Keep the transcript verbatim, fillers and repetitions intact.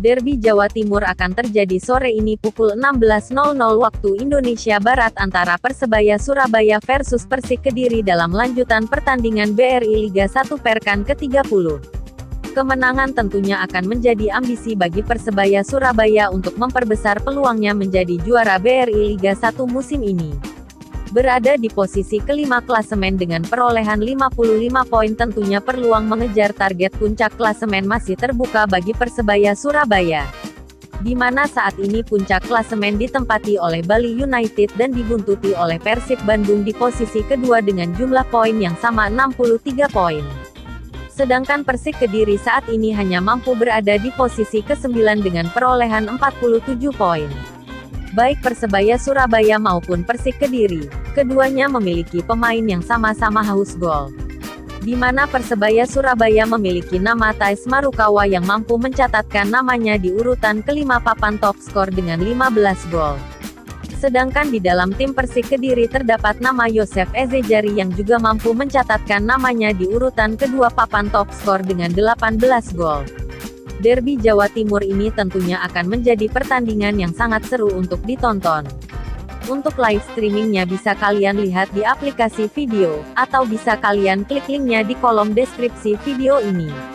Derby Jawa Timur akan terjadi sore ini pukul enam belas nol nol waktu Indonesia Barat antara Persebaya Surabaya versus Persik Kediri dalam lanjutan pertandingan B R I Liga satu Pekan ke tiga puluh. Kemenangan tentunya akan menjadi ambisi bagi Persebaya Surabaya untuk memperbesar peluangnya menjadi juara B R I Liga satu musim ini. Berada di posisi kelima klasemen dengan perolehan lima puluh lima poin, tentunya peluang mengejar target puncak klasemen masih terbuka bagi Persebaya Surabaya. Di mana saat ini puncak klasemen ditempati oleh Bali United dan dibuntuti oleh Persib Bandung di posisi kedua dengan jumlah poin yang sama enam puluh tiga poin. Sedangkan Persik Kediri saat ini hanya mampu berada di posisi kesembilan dengan perolehan empat puluh tujuh poin. Baik Persebaya Surabaya maupun Persik Kediri, keduanya memiliki pemain yang sama-sama haus gol. Di mana Persebaya Surabaya memiliki nama Thais Marukawa yang mampu mencatatkan namanya di urutan kelima papan top skor dengan lima belas gol. Sedangkan di dalam tim Persik Kediri terdapat nama Yosef Ezejari yang juga mampu mencatatkan namanya di urutan kedua papan top skor dengan delapan belas gol. Derby Jawa Timur ini tentunya akan menjadi pertandingan yang sangat seru untuk ditonton. Untuk live streamingnya bisa kalian lihat di aplikasi video, atau bisa kalian klik linknya di kolom deskripsi video ini.